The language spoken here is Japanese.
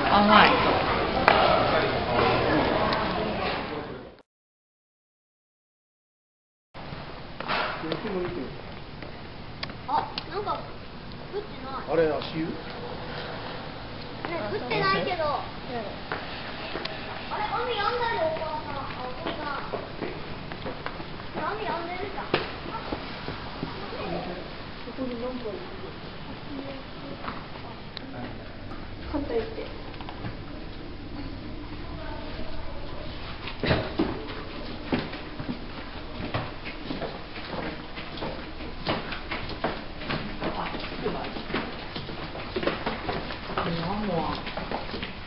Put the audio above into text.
甘い。 あ、なんか降ってない。 あれ足湯？ ね、降ってないけど。あれ、雨やんだよ、お母さん。あ、お父さん。雨やんでるじゃん。そこに何個いる？肩いって。 もう